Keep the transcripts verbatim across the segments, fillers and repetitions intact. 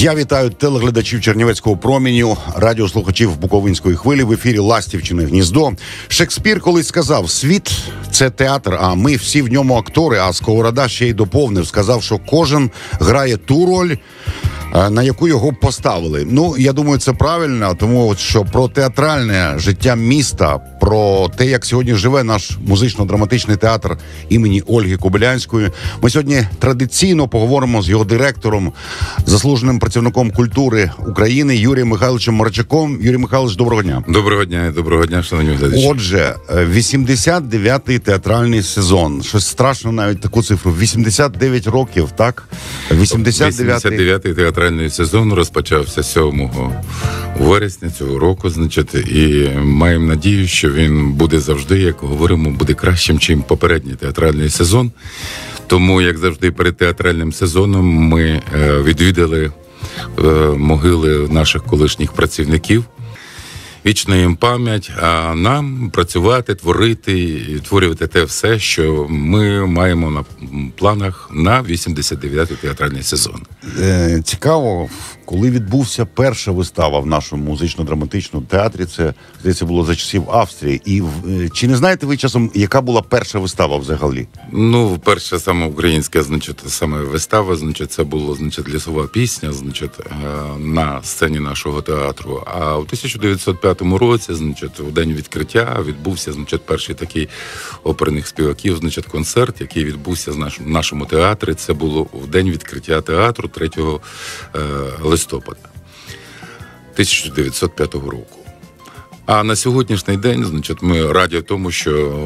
Я вітаю телеглядачів Чернівецького проміню, радіослухачів Буковинської хвилі. В ефірі «Ластівчине гніздо». Шекспір колись сказав: світ – це театр, а ми всі в ньому актори. А Сковорода ще й доповнив, сказав, що кожен грає ту роль, на яку його поставили. Ну, я думаю, це правильно, тому що про театральне життя міста, про те, як сьогодні живе наш музично-драматичний театр імені Ольги Кобилянської, ми сьогодні традиційно поговоримо з його директором, заслуженим працівником культури України Юрієм Михайловичем Марчаком. Юрій Михайлович, доброго дня. Доброго дня, доброго дня, шановні глядачі. Отже, вісімдесят дев'ятий театральний сезон. Щось страшно навіть таку цифру. вісімдесят дев'ять років, так? вісімдесят дев'ятий театральний сезон розпочався сьомого вересня цього року, значить, і маємо надію, що він буде завжди, як говоримо, буде кращим, чим попередній театральний сезон. Тому, як завжди, перед театральним сезоном ми е, відвідали е, могили наших колишніх працівників. Вічна їм пам'ять, а нам працювати, творити і творювати те все, що ми маємо на планах на вісімдесят дев'ятий театральний сезон. Е, цікаво, коли відбувся перша вистава в нашому музично-драматичному театрі, це, здається, було за часів Австрії. І е, чи не знаєте ви часом, яка була перша вистава взагалі? Ну, перша саме українська, значить, саме вистава, значить, це була, значить, лісова пісня, значить, на сцені нашого театру. А у тисяча дев'ятсот п'ятому році, значить, у день відкриття відбувся, значить, перший такий оперних співаків, значить, концерт, який відбувся в наш, нашому театрі. Це було в день відкриття театру третього листопада тисяча дев'ятсот п'ятого року. А на сьогоднішній день, значить, ми раді тому, що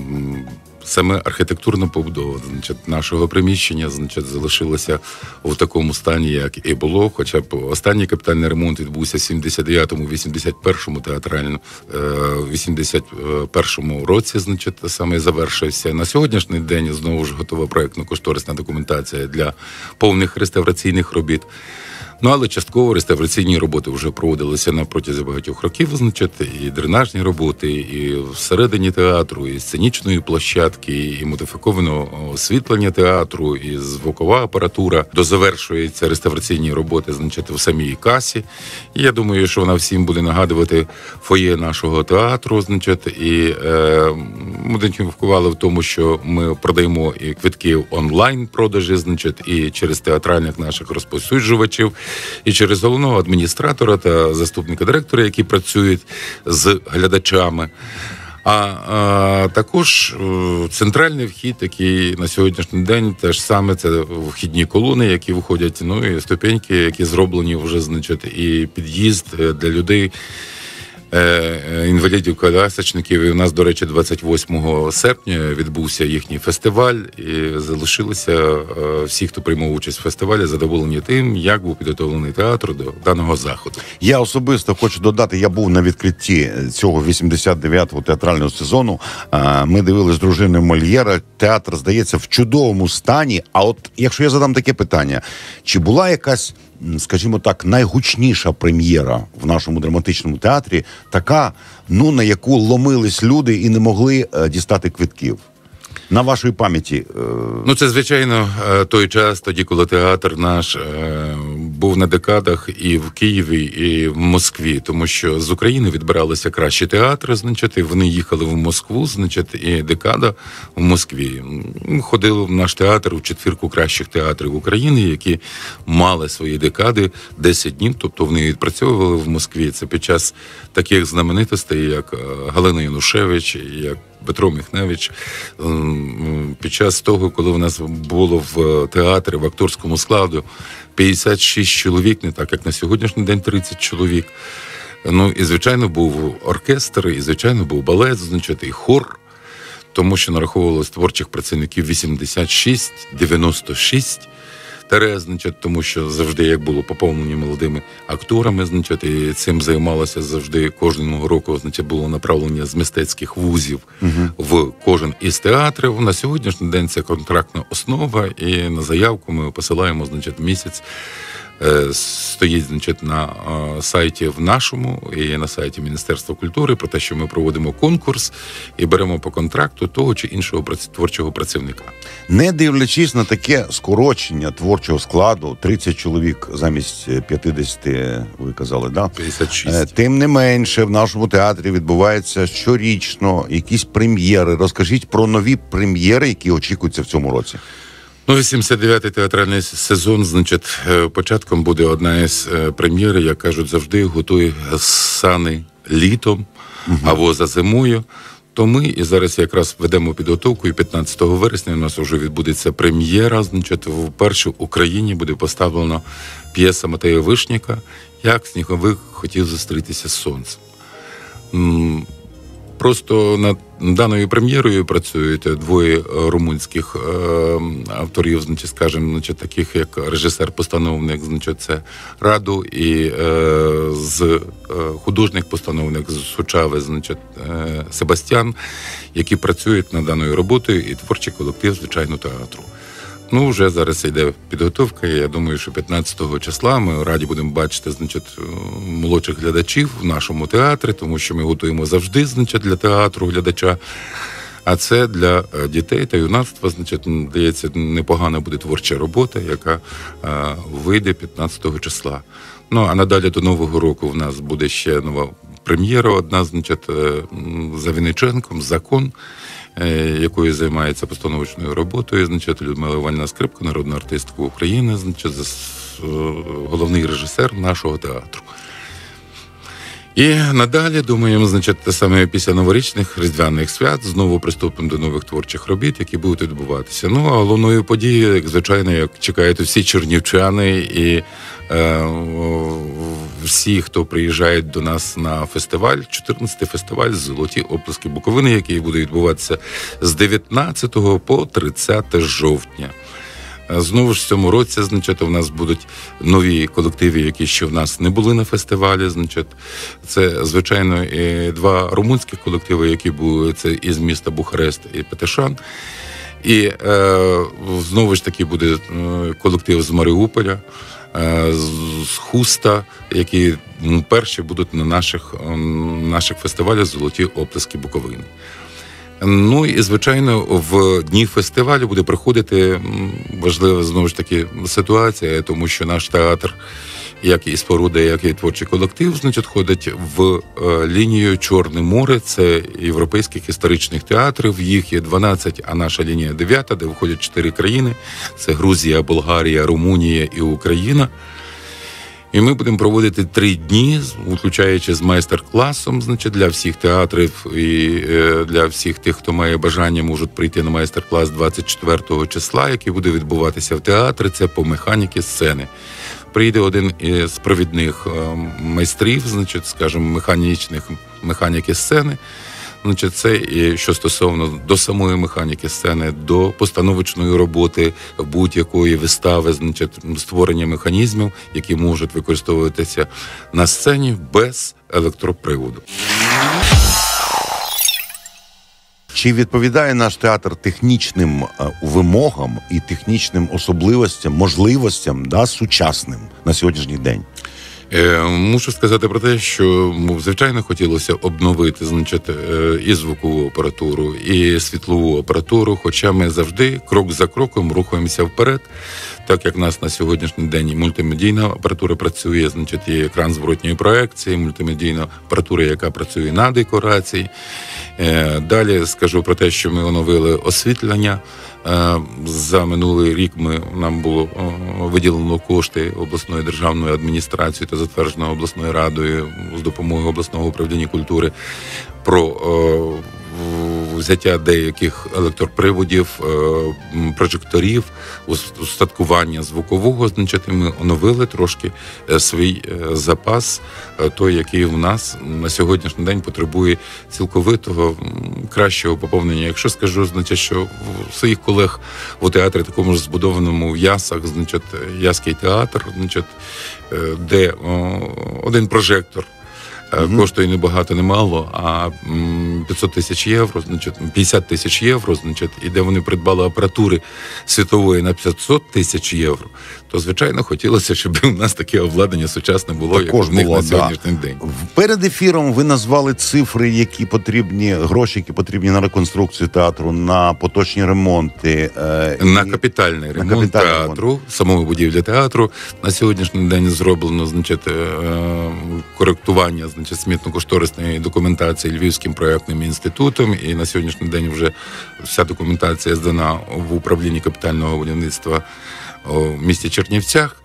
саме архітектурна побудова, значить, нашого приміщення, значить, залишилася в такому стані, як і було. Хоча б останній капітальний ремонт відбувся в сімдесят дев'ятому вісімдесят першому театральному, вісімдесят першому році, значить, саме завершився. На сьогоднішній день знову ж готова проєктно-кошторисна документація для повних реставраційних робіт. Ну, але частково реставраційні роботи вже проводилися на протязі багатьох років, значить, і дренажні роботи, і всередині театру, і сценічної площадки, і модифіковане освітлення театру, і звукова апаратура. Дозавершуються реставраційні роботи, значить, в самій касі. І я думаю, що вона всім буде нагадувати фоє нашого театру, значить, і е, модифікували в тому, що ми продаємо і квитки в онлайн-продажі, значить, і через театральних наших розповсюджувачів, і через головного адміністратора та заступника директора, які працюють з глядачами. А, а також центральний вхід, який на сьогоднішній день теж саме, це вхідні колони, які виходять, ну і ступеньки, які зроблені вже, значить, і під'їзд для людей, інвалідів-колясочників. І у нас, до речі, двадцять восьмого серпня відбувся їхній фестиваль, і залишилися всі, хто приймав участь в фестивалі, задоволені тим, як був підготовлений театр до даного заходу. Я особисто хочу додати, я був на відкритті цього вісімдесят дев'ятого театрального сезону. Ми дивились з дружиною Мольєра. Театр, здається, в чудовому стані. А от якщо я задам таке питання, чи була якась, скажімо так, найгучніша прем'єра в нашому драматичному театрі, така, ну, на яку ломились люди і не могли е, дістати квитків? На вашій пам'яті? Е... Ну, це, звичайно, той час, тоді, коли театр наш е, був на декадах і в Києві, і в Москві, тому що з України відбиралися кращі театри, значить, і вони їхали в Москву, значить, і декада в Москві. Ми ходили в наш театр у четвірку кращих театрів України, які мали свої декади десять днів, тобто вони відпрацьовували в Москві. Це під час таких знаменитостей, як Галина Янушевич, як Петро Міхневич. Під час того, коли у нас було в театрі, в акторському складу п'ятдесят шість чоловік, не так, як на сьогоднішній день тридцять чоловік. Ну, і, звичайно, був оркестр, і, звичайно, був балет, значить, і хор, тому що нараховувалось творчих працівників вісімдесят шість, дев'яносто шість. Тере, значить, тому що завжди, як було поповнені молодими акторами, значить, і цим займалося завжди кожного року, значить, було направлення з мистецьких вузів uh-huh. в кожен із театрів. На сьогоднішній день це контрактна основа, і на заявку ми посилаємо, значить, місяць стоїть, значить, на сайті в нашому і на сайті Міністерства культури про те, що ми проводимо конкурс і беремо по контракту того чи іншого творчого працівника. Не дивлячись на таке скорочення творчого складу, тридцять чоловік замість п'ятдесят, ви казали, да? п'ятдесят шість. Тим не менше, в нашому театрі відбувається щорічно якісь прем'єри. Розкажіть про нові прем'єри, які очікуються в цьому році. Ну, вісімдесят дев'ятий театральний сезон, значить, початком буде одна із прем'єр, як кажуть завжди, готуй сани літом угу. або за зимою. То ми і зараз якраз ведемо підготовку, і п'ятнадцятого вересня у нас вже відбудеться прем'єра, значить, вперше в Україні буде поставлена п'єса Матея Вишняка «Як сніговик хотів зустрітися з сонцем». Просто над даною прем'єрою працюють двоє румунських е, авторів, значить, скажімо, значить, таких як режисер-постановник, значить, це Раду, і е, з е, художник-постановник з Сучави, значить, е, Себастьян, які працюють над даною роботою, і творчий колектив, звичайно, театру. Ну, вже зараз йде підготовка, і я думаю, що п'ятнадцятого числа ми раді будемо бачити, значить, молодших глядачів в нашому театрі, тому що ми готуємо завжди, значить, для театру глядача. А це для дітей та юнацтва, значить, здається, непогана буде творча робота, яка а, вийде п'ятнадцятого числа. Ну, а надалі до Нового року в нас буде ще нова прем'єра одна, значить, за Вінниченком, «Закон», якою займається постановочною роботою, значить, Людмила Іванівна Скрипка, народна артистка України, значить, головний режисер нашого театру. І надалі, думаємо, значить, саме після новорічних різдвяних свят знову приступимо до нових творчих робіт, які будуть відбуватися. Ну, а головною подією, як звичайно, як чекають всі чернівчани і е, всі, хто приїжджають до нас на фестиваль, чотирнадцятий фестиваль «Золоті оплески Буковини», який буде відбуватися з дев'ятнадцятого по тридцяте жовтня. Знову ж в цьому році, значить, у нас будуть нові колективи, які ще в нас не були на фестивалі. Значить, це, звичайно, і два румунських колективи, які були, це із міста Бухарест і Петишан. І е, знову ж таки буде колектив з Маріуполя, е, з Хуста, які перші будуть на наших, наших фестивалях «Золоті оплески Буковини». Ну і, звичайно, в дні фестивалю буде проходити важлива, знову ж таки, ситуація, тому що наш театр, як і споруда, як і творчий колектив, значить, ходить в лінію Чорне море, це європейських історичних театрів, їх є дванадцять, а наша лінія дев'ята, де входять чотири країни, це Грузія, Болгарія, Румунія і Україна. І ми будемо проводити три дні, включаючи з майстер-класом, значить, для всіх театрів і для всіх тих, хто має бажання, можуть прийти на майстер-клас двадцять четвертого числа, який буде відбуватися в театрі, це по механіки сцени. Прийде один із провідних майстрів, значить, скажімо, механічних механіки сцени. Значить, це і що стосовно до самої механіки сцени, до постановочної роботи будь-якої вистави, значить, створення механізмів, які можуть використовуватися на сцені без електроприводу. Чи відповідає наш театр технічним вимогам і технічним особливостям, можливостям, да, сучасним на сьогоднішній день? Мушу сказати про те, що, звичайно, хотілося обновити, значить, і звукову апаратуру, і світлову апаратуру, хоча ми завжди крок за кроком рухаємося вперед, так як в нас на сьогоднішній день і мультимедійна апаратура працює, значить, і екран зворотньої проекції, мультимедійна апаратура, яка працює на декорації. Далі скажу про те, що ми оновили освітлення. За минулий рік ми, нам було виділено кошти обласної державної адміністрації та затверджено обласною радою з допомогою обласного управління культури про взяття деяких електроприводів, прожекторів, устаткування звукового, значить, ми оновили трошки свій запас, той, який в нас на сьогоднішній день потребує цілковитого кращого поповнення. Якщо скажу, значить, що в своїх колег у театрі, такому ж збудованому в Ясах, значить, Яський театр, значить, де один прожектор Mm-hmm. коштує не багато, не мало, а п'ятсот тисяч євро, значить, п'ятдесят тисяч євро, значить, і де вони придбали апаратури світової на п'ятсот тисяч євро, то, звичайно, хотілося, щоб у нас таке обладнання сучасне було, Також як у них було, на да. сьогоднішній день. Перед ефіром ви назвали цифри, які потрібні, гроші, які потрібні на реконструкцію театру, на поточні ремонти. Е, На і... капітальний ремонт капітальний театру, ремонт. самої будівлі театру. На сьогоднішній день зроблено, значить, коректування, значить, смітно-кошторисної документації Львівським проєктним інститутом, і на сьогоднішній день вже вся документація здана в управлінні капітального будівництва у місті Чернівцях.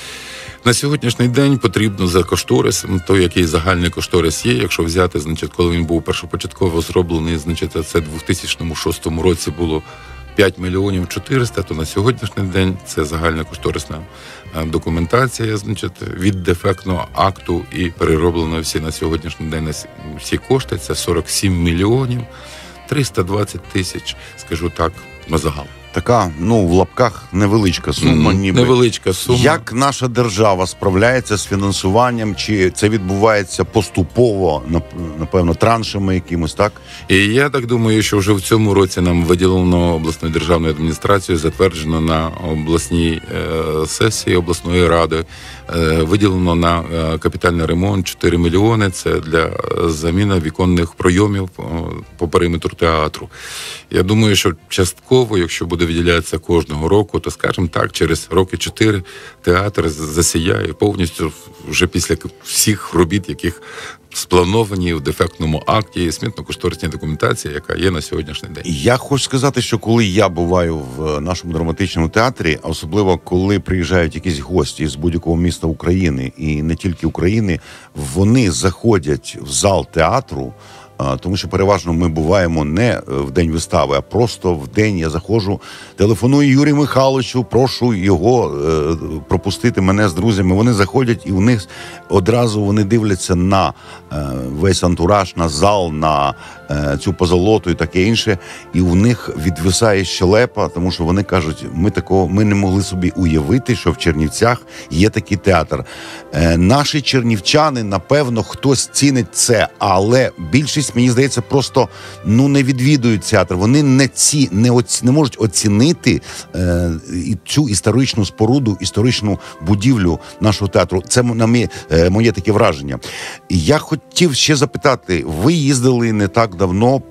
На сьогоднішній день потрібно за кошторисом, той, який загальний кошторис є, якщо взяти, значить, коли він був першопочатково зроблений, значить, це в дві тисячі шостому році було п'ять мільйонів чотириста, то на сьогоднішній день це загальна кошторисна документація, значить, від дефектного акту і перероблено всі на сьогоднішній день всі кошти, це сорок сім мільйонів триста двадцять тисяч, скажу так, на загал. Така, ну, в лапках невеличка сума, ніби. Невеличка сума. Як наша держава справляється з фінансуванням? Чи це відбувається поступово, напевно, траншами якимось, так? І я так думаю, що вже в цьому році нам виділено обласною державною адміністрацією, затверджено на обласній е, сесії обласної ради, е, виділено на е, капітальний ремонт чотири мільйони. Це для заміни віконних пройомів по, по периметру театру. Я думаю, що частково, якщо буде виділятися кожного року, то, скажімо так, через роки чотири театр засіяє повністю вже після всіх робіт, яких сплановані в дефектному акті смітно-кошторисній документації, яка є на сьогоднішній день. Я хочу сказати, що коли я буваю в нашому драматичному театрі, особливо коли приїжджають якісь гості з будь-якого міста України, і не тільки України, вони заходять в зал театру, тому що переважно ми буваємо не в день вистави, а просто в день я заходжу, телефоную Юрію Михайловичу, прошу його е, пропустити мене з друзями. Вони заходять, і у них одразу вони дивляться на е, весь антураж, на зал, на е, цю позолоту і таке інше. І у них відвисає щелепа, тому що вони кажуть, ми такого, ми не могли собі уявити, що в Чернівцях є такий театр. Е, наші чернівчани, напевно, хтось цінить це, але більшість, мені здається, просто ну не відвідують театр. Вони не ці не оці, не можуть оцінити е, цю історичну споруду, історичну будівлю нашого театру. Це на моє, е, моє таке враження. І я хотів ще запитати: ви їздили не так давно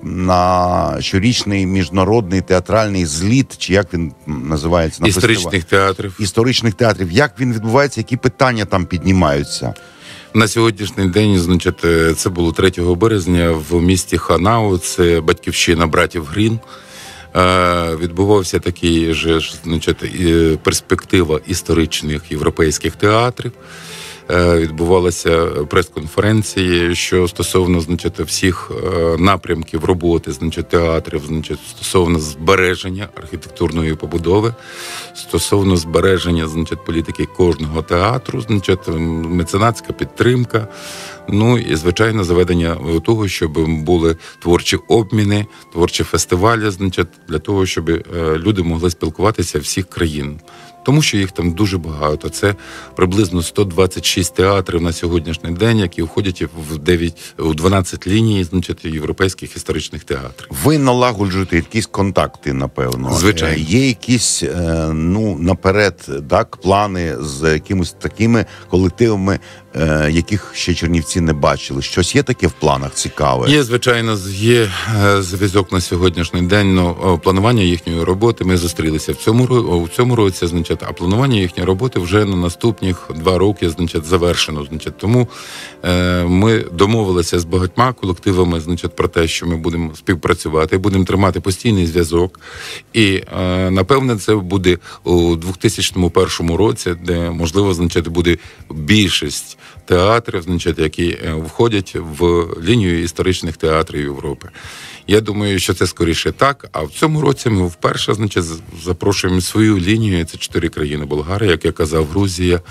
на щорічний міжнародний театральний зліт, чи як він називається, на історичних фестиваль? театрів. Історичних театрів. Як він відбувається? Які питання там піднімаються? На сьогоднішній день, значить, це було третього березня в місті Ханау, це батьківщина братів Грін. Відбувався такий же, значить, перспектива історичних європейських театрів. Відбувалися прес-конференції, що стосовно, значить, всіх напрямків роботи, значить, театрів, значить, стосовно збереження архітектурної побудови, стосовно збереження, значить, політики кожного театру, значить, меценатська підтримка, ну і, звичайно, заведення того, щоб були творчі обміни, творчі фестивалі, значить, для того, щоб люди могли спілкуватися всіх країн. Тому що їх там дуже багато. Це приблизно сто двадцять шість театрів на сьогоднішній день, які входять в дев'ять, у дванадцять ліній, значить, європейських історичних театрів. Ви налагоджуєте якісь контакти, напевно. Звичайно. Є якісь, ну, наперед, так, плани з якимись такими колективами, яких ще Чернівці не бачили? Щось є таке в планах цікаве? Є, звичайно, є зв'язок на сьогоднішній день, но планування їхньої роботи ми зустрілися в цьому, в цьому році, значить, а планування їхньої роботи вже на наступних два роки, значить, завершено. Значить, тому е, ми домовилися з багатьма колективами, значить, про те, що ми будемо співпрацювати, будемо тримати постійний зв'язок. І, е, напевне, це буде у дві тисячі першому році, де, можливо, значить, буде більшість театрів, значить, які входять в лінію історичних театрів Європи. Я думаю, що це скоріше так. А в цьому році ми вперше, значить, запрошуємо свою лінію. Це чотири країни: Болгарія, як я казав, Грузія,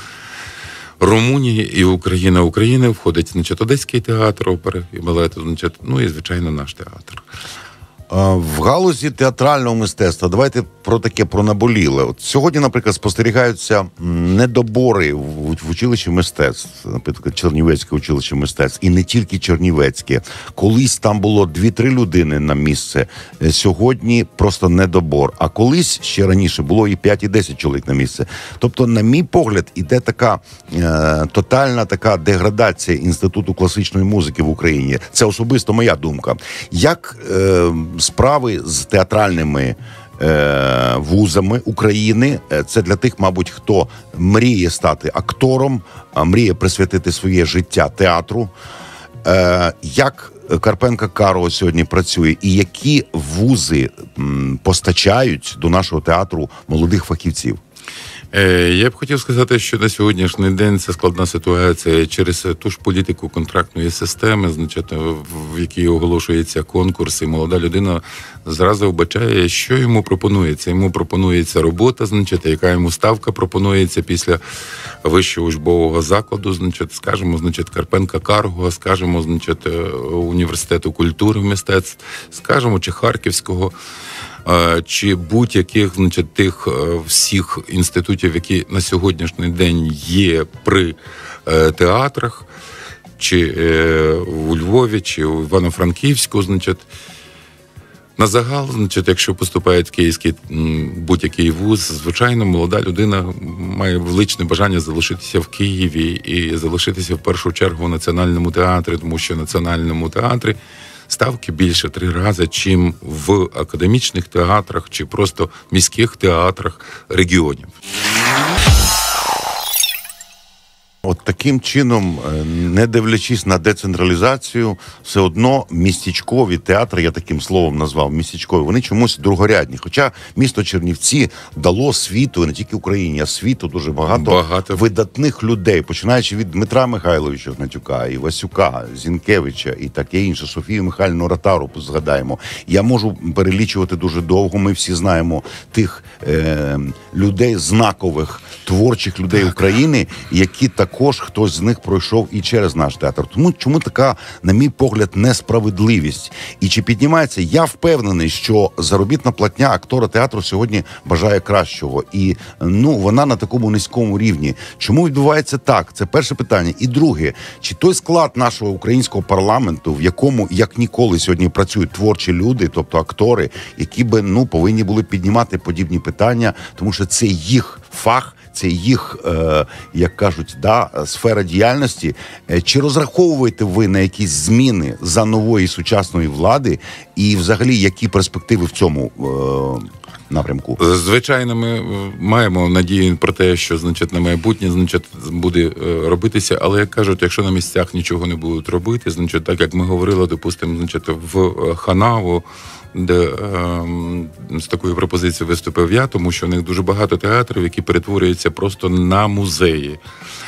Румунія і Україна. Україна входить, значить, Одеський театр опери і балету, значить, ну і, звичайно, наш театр. В галузі театрального мистецтва давайте про таке, про наболіле. От сьогодні, наприклад, спостерігаються недобори в, в училищі мистецтв, наприклад, Чернівецьке училище мистецтв, і не тільки Чернівецьке. Колись там було дві-три людини на місце, сьогодні просто недобор. А колись, ще раніше, було і п'ять, і десять чоловік на місце. Тобто, на мій погляд, іде така е, тотальна така деградація Інституту класичної музики в Україні. Це особисто моя думка. Як е, справи з театральними е, вузами України, це для тих, мабуть, хто мріє стати актором, мріє присвятити своє життя театру. Е, як Карпенко-Карого сьогодні працює і які вузи м, постачають до нашого театру молодих фахівців? Я б хотів сказати, що на сьогоднішній день це складна ситуація через ту ж політику контрактної системи, значить, в якій оголошується конкурс, і молода людина зразу вбачає, що йому пропонується. Йому пропонується робота, значить, яка йому ставка пропонується після вищого учбового закладу, значить, скажімо, значить, Карпенка-Карго, скажімо, значить, університету культури, мистецтв, скажімо, чи Харківського, чи будь-яких, значить, тих всіх інститутів, які на сьогоднішній день є при театрах, чи у Львові, чи у Івано-Франківську, значить. На загал, значить, якщо поступає в київський будь-який вуз, звичайно, молода людина має величне бажання залишитися в Києві і залишитися в першу чергу в Національному театрі, тому що в Національному театрі ставки більше три рази, чим в академічних театрах чи просто міських театрах регіонів. От таким чином, не дивлячись на децентралізацію, все одно містечкові театри, я таким словом назвав, містечкові, вони чомусь другорядні. Хоча місто Чернівці дало світу, не тільки Україні, а світу дуже багато, багато видатних людей, починаючи від Дмитра Михайловича Гнатюка, і Васюка, Зінкевича і таке інше, Софію Михайлівну Ротару згадаємо. Я можу перелічувати дуже довго, ми всі знаємо тих е, людей, знакових, творчих людей України, які так також хтось з них пройшов і через наш театр. Тому чому така, на мій погляд, несправедливість? І чи піднімається? Я впевнений, що заробітна платня актора театру сьогодні бажає кращого. І, ну, вона на такому низькому рівні. Чому відбувається так? Це перше питання. І друге, чи той склад нашого українського парламенту, в якому, як ніколи, сьогодні працюють творчі люди, тобто актори, які би, ну, повинні були піднімати подібні питання, тому що це їх фах, це їх, е, як кажуть, да, сфера діяльності. Чи розраховуєте ви на якісь зміни за нової сучасної влади і взагалі які перспективи в цьому е, напрямку? Звичайно, ми маємо надію про те, що, значить, на майбутнє, значить, буде робитися, але, як кажуть, якщо на місцях нічого не будуть робити, значить, так як ми говорили, допустимо, значить, в Ханаву, де е, з такою пропозицією виступив я, тому що в них дуже багато театрів, які перетворюються просто на музеї.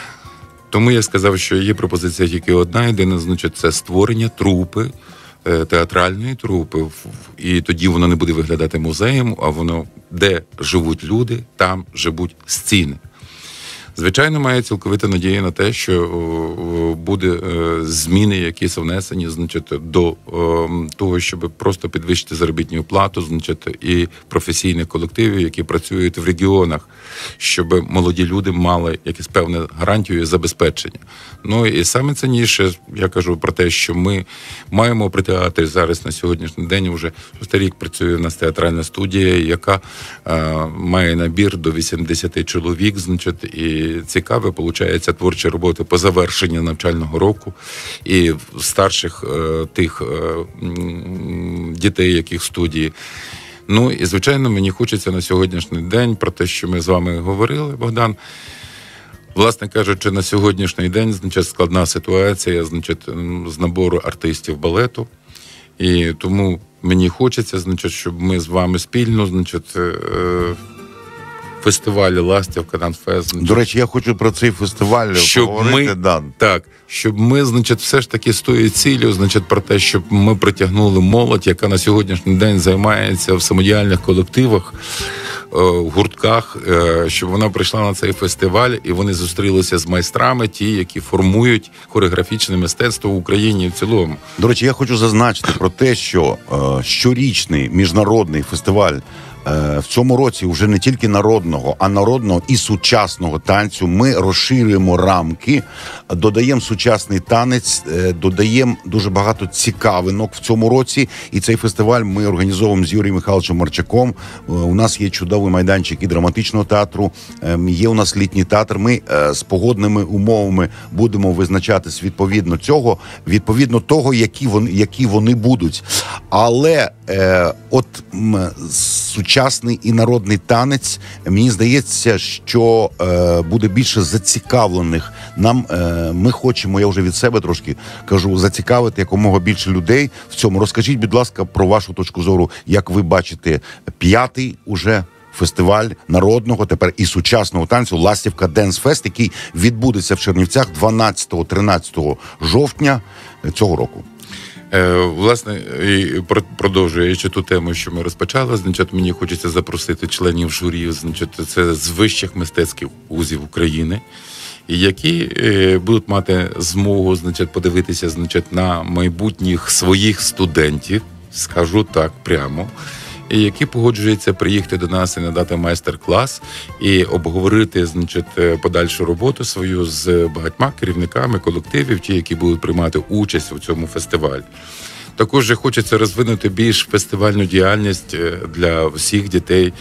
Тому я сказав, що є пропозиція тільки одна, єдина, значить, це створення трупи, е, театральної трупи, і тоді воно не буде виглядати музеєм, а воно, де живуть люди, там живуть сцени. Звичайно, має цілковита надія на те, що буде зміни, якісь внесені, значить, до того, щоб просто підвищити заробітну плату, значить, і професійних колективів, які працюють в регіонах, щоб молоді люди мали якісь певне гарантію і забезпечення. Ну і саме цінніше, я кажу про те, що ми маємо при театрі зараз на сьогоднішній день вже шостий рік працює в нас театральна студія, яка е, має набір до вісімдесят чоловік, значить, і І цікаве, виходить, творчі роботи по завершенню навчального року і старших е, тих е, дітей, яких студії. Ну і, звичайно, мені хочеться на сьогоднішній день про те, що ми з вами говорили, Богдан. Власне кажучи, на сьогоднішній день, значить, складна ситуація, значить, з набору артистів балету. І тому мені хочеться, значить, щоб ми з вами спільно, значить, е, фестивалі Ластівка, Дансфест. До речі, я хочу про цей фестиваль щоб поговорити. Ми, да. Так, щоб ми, значить, все ж таки з тою цілею, значить, про те, щоб ми притягнули молодь, яка на сьогоднішній день займається в самодіяльних колективах, в гуртках, щоб вона прийшла на цей фестиваль і вони зустрілися з майстрами, ті, які формують хореографічне мистецтво в Україні в цілому. До речі, я хочу зазначити про те, що щорічний міжнародний фестиваль в цьому році вже не тільки народного, а народного і сучасного танцю. Ми розширюємо рамки, додаємо сучасний танець, додаємо дуже багато цікавинок в цьому році. І цей фестиваль ми організовуємо з Юрієм Михайловичем Марчаком. У нас є чудовий майданчик і драматичного театру, є у нас літній театр. Ми з погодними умовами будемо визначатись відповідно цього, відповідно того, які вони, які вони будуть. Але е, от м, сучасний і народний танець, мені здається, що е, буде більше зацікавлених. Нам, е, ми хочемо, я вже від себе трошки кажу, зацікавити якомога більше людей в цьому. Розкажіть, будь ласка, про вашу точку зору, як ви бачите п'ятий уже фестиваль народного, тепер і сучасного танцю «Ластівка Денс Фест», який відбудеться в Чернівцях дванадцятого-тринадцятого жовтня цього року. Власне, і продовжуючи ту тему, що ми розпочали, значить, мені хочеться запросити членів журі, значить, це з вищих мистецьких вузів України, які будуть мати змогу, значить, подивитися, значить, на майбутніх своїх студентів, скажу так прямо, які погоджуються приїхати до нас і надати майстер-клас і обговорити, значить, подальшу роботу свою з багатьма керівниками колективів, ті, які будуть приймати участь у цьому фестивалі. Також хочеться розвинути більш фестивальну діяльність для всіх дітей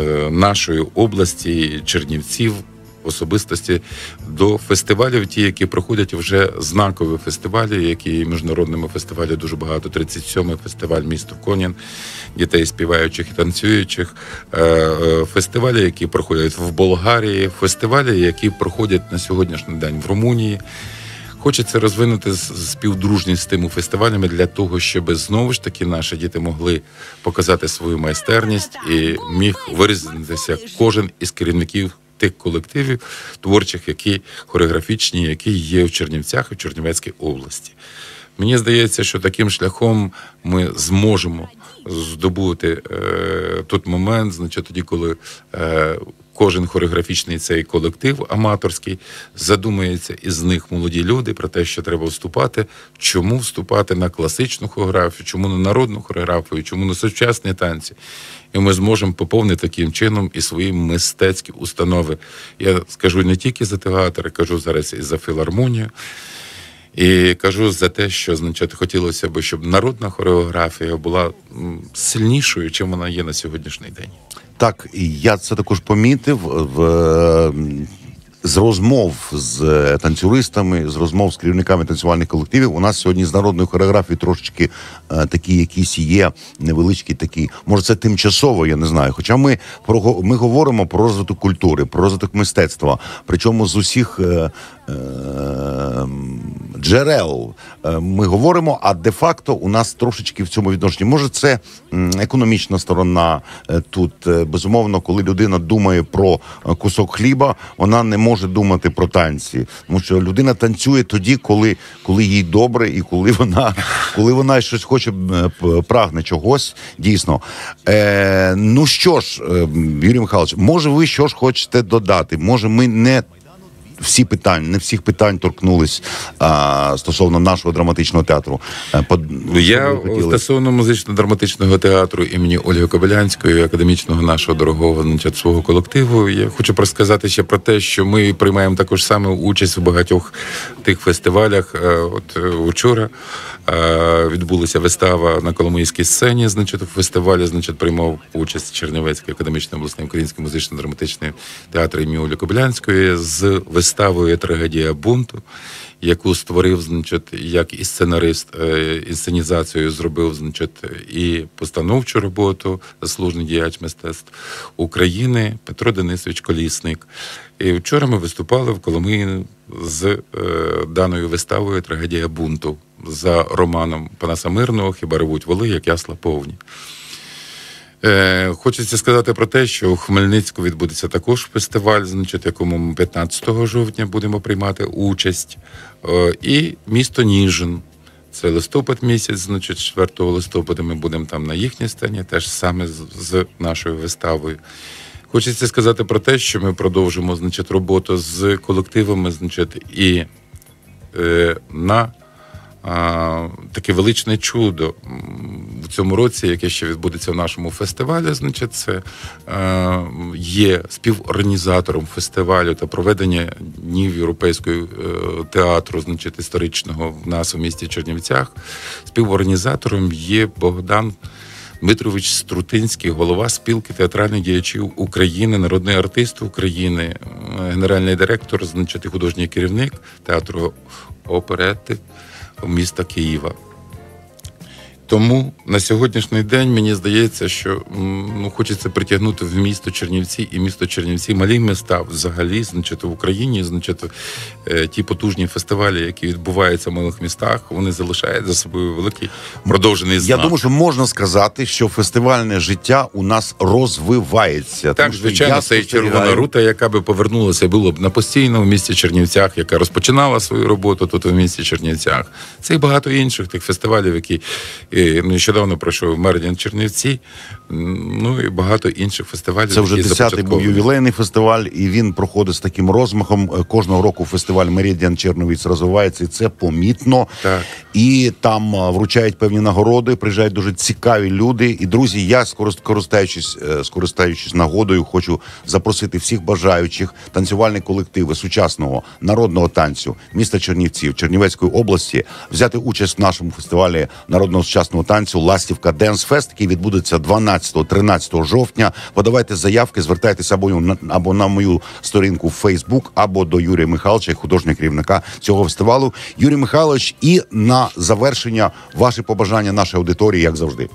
нашої області, Чернівців, особистості до фестивалів, ті, які проходять вже знакові фестивалі, які є міжнародними фестивалі дуже багато. тридцять сьомий фестиваль «Місто Конін», дітей співаючих і танцюючих, фестивалі, які проходять в Болгарії, фестивалі, які проходять на сьогоднішній день в Румунії. Хочеться розвинути співдружність з тими фестивалями для того, щоб знову ж таки наші діти могли показати свою майстерність і міг виразитися кожен із керівників тих колективів творчих, які хореографічні, які є в Чернівцях і в Чернівецькій області. Мені здається, що таким шляхом ми зможемо здобути е, той момент, значить, тоді, коли е, кожен хореографічний цей колектив аматорський задумається, із них молоді люди про те, що треба вступати, чому вступати на класичну хореографію, чому на народну хореографію, чому на сучасні танці. І ми зможемо поповнити таким чином і свої мистецькі установи. Я скажу не тільки за театр, кажу зараз і за філармонію. І кажу за те, що, значить, хотілося б, щоб народна хореографія була сильнішою, чим вона є на сьогоднішній день. Так, і я це також помітив в, з розмов з танцюристами, з розмов з керівниками танцювальних колективів. У нас сьогодні з народної хореографії трошечки е, такі якісь є невеличкі такі, може це тимчасово, я не знаю. Хоча ми, про, ми говоримо про розвиток культури, про розвиток мистецтва, причому з усіх е, е, джерел ми говоримо, а де-факто у нас трошечки в цьому відношенні. Може це економічна сторона тут. Безумовно, коли людина думає про кусок хліба, вона не може думати про танці. Тому що людина танцює тоді, коли, коли їй добре і коли вона, коли вона щось хоче, прагне чогось, дійсно. Е, ну що ж, Юрій Михайлович, може ви що ж хочете додати? Може ми не всі питання, не всіх питань торкнулись а, стосовно нашого драматичного театру. Под... Я стосовно музично-драматичного театру імені Ольги Кобилянської, академічного нашого дорогого, значить, свого колективу, я хочу розказати ще про те, що ми приймаємо також саме участь у багатьох тих фестивалях. От вчора відбулася вистава на Коломийській сцені, значить, у фестивалі, значить, приймав участь Чернівецький академічний обласний український музично-драматичний театр імені Ольги Кобилянської з виставою «Трагедія бунту», яку створив, значить, як і сценарист, інсценізацію зробив, значить, і постановчу роботу, заслужений діяч мистецтв України Петро Денисович Колісник. І вчора ми виступали в Коломиї з е, даною виставою «Трагедія бунту» за романом Панаса Мирного «Хіба ревуть воли, як ясла повні». Е, хочеться сказати про те, що у Хмельницьку відбудеться також фестиваль, значить, якому ми п'ятнадцятого жовтня будемо приймати участь. Е, і місто Ніжин. Це листопад місяць, значить, четвертого листопада ми будемо там на їхній сцені, теж саме з, з нашою виставою. Хочеться сказати про те, що ми продовжимо, значить, роботу з колективами, значить, і е, на а, таке величне чудо в цьому році, яке ще відбудеться в нашому фестивалі, значить, це е, є співорганізатором фестивалю та проведення днів європейського е, театру, значить, історичного в нас у місті Чернівцях. Співорганізатором є Богдан Дмитрович Струтинський, голова спілки театральних діячів України, народний артист України, генеральний директор, значить, і художній керівник театру оперети міста Києва. Тому на сьогоднішній день мені здається, що ну, хочеться притягнути в місто Чернівці і місто Чернівці, малі міста взагалі, значить, в Україні, значить, ті потужні фестивалі, які відбуваються в малих містах, вони залишають за собою великий продовжений знак. Я думаю, що можна сказати, що фестивальне життя у нас розвивається. Так, звичайно, це і червона рута, яка би повернулася, було б на постійно в місті Чернівцях, яка розпочинала свою роботу тут у місті Чернівцях. Це і багато інших тих фестивалів, які і нещодавно пройшов Меридіан Чернівці, ну і багато інших фестивалів. Це вже десятий був ювілейний фестиваль, і він проходить з таким розмахом. Кожного року фестиваль Меридіан Чернівець розвивається, і це помітно. Так. І там вручають певні нагороди, приїжджають дуже цікаві люди. І, друзі, я, скористаючись, скористаючись нагодою, хочу запросити всіх бажаючих танцювальні колективи сучасного народного танцю міста Чернівців, Чернівецької області, взяти участь в нашому фестивалі народного сучасного танцю «Ластівка Денс Фест», який відбудеться дванадцятого-тринадцятого жовтня. Подавайте заявки, звертайтеся або на, або на мою сторінку в Facebook, або до Юрія Михайловича, художнього керівника цього фестивалю. Юрій Михайлович, і на завершення ваші побажання нашій аудиторії, як завжди.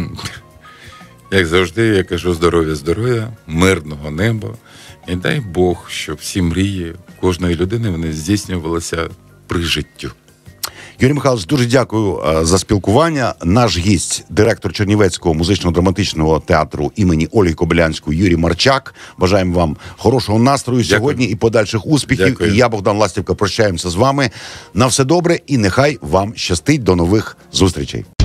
Як завжди, я кажу здоров'я, здоров'я, мирного неба. І дай Бог, щоб всі мрії кожної людини вони здійснювалися при життю. Юрій Михайлович, дуже дякую за спілкування. Наш гість, директор Чернівецького музично-драматичного театру імені Ольги Кобилянської Юрій Марчак. Бажаємо вам хорошого настрою Дякую. Сьогодні і подальших успіхів. Дякую. І я, Богдан Ластівка, прощаємося з вами. На все добре і нехай вам щастить. До нових зустрічей.